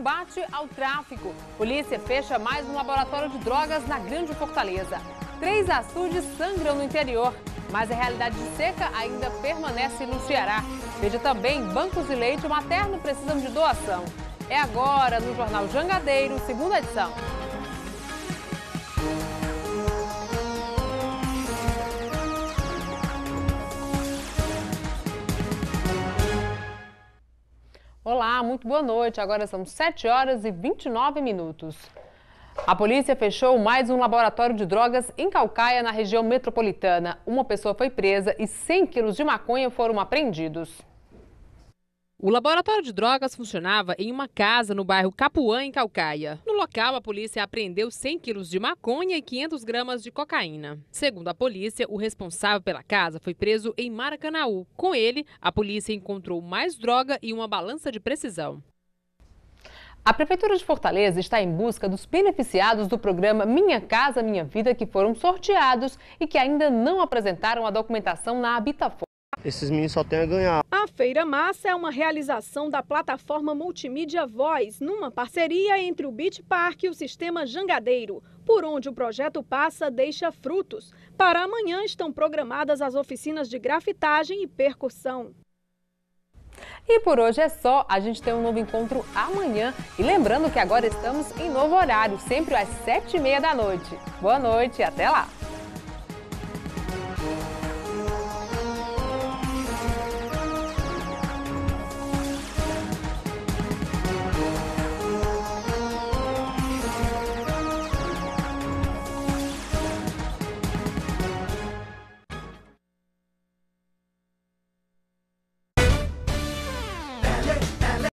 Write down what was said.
combate ao tráfico. Polícia fecha mais um laboratório de drogas na Grande Fortaleza. 3 açudes sangram no interior, mas a realidade de seca ainda permanece no Ceará. Veja também, bancos de leite materno precisam de doação. É agora no Jornal Jangadeiro, segunda edição. Olá, muito boa noite. Agora são 7 horas e 29 minutos. A polícia fechou mais um laboratório de drogas em Caucaia, na região metropolitana. Uma pessoa foi presa e 100 quilos de maconha foram apreendidos. O laboratório de drogas funcionava em uma casa no bairro Capuã, em Caucaia. No local, a polícia apreendeu 100 quilos de maconha e 500 gramas de cocaína. Segundo a polícia, o responsável pela casa foi preso em Maracanaú. Com ele, a polícia encontrou mais droga e uma balança de precisão. A Prefeitura de Fortaleza está em busca dos beneficiados do programa Minha Casa Minha Vida, que foram sorteados e que ainda não apresentaram a documentação na Habitafor. Esses meninos só têm a ganhar. A Feira Massa é uma realização da plataforma multimídia Voz, numa parceria entre o Beach Park e o Sistema Jangadeiro. Por onde o projeto passa, deixa frutos. Para amanhã estão programadas as oficinas de grafitagem e percussão. E por hoje é só. A gente tem um novo encontro amanhã. E lembrando que agora estamos em novo horário, sempre às 7h30 da noite. Boa noite e até lá!